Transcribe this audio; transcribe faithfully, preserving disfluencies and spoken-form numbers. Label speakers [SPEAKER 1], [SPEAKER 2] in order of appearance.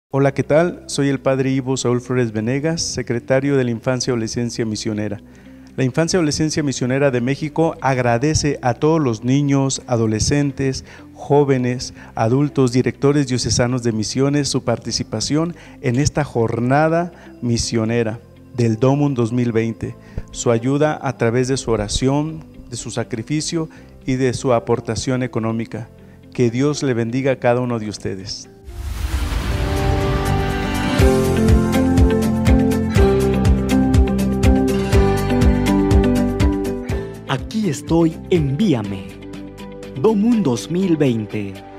[SPEAKER 1] Hola, ¿qué tal? Soy el Padre Ivo Saúl Flores Venegas, secretario de la Infancia y Adolescencia Misionera. La Infancia y Adolescencia Misionera de México agradece a todos los niños, adolescentes, jóvenes, adultos, directores diocesanos de misiones su participación en esta jornada misionera del Domum dos mil veinte, su ayuda a través de su oración, de su sacrificio y de su aportación económica. Que Dios le bendiga a cada uno de ustedes.
[SPEAKER 2] Aquí estoy, envíame. Domum dos mil veinte.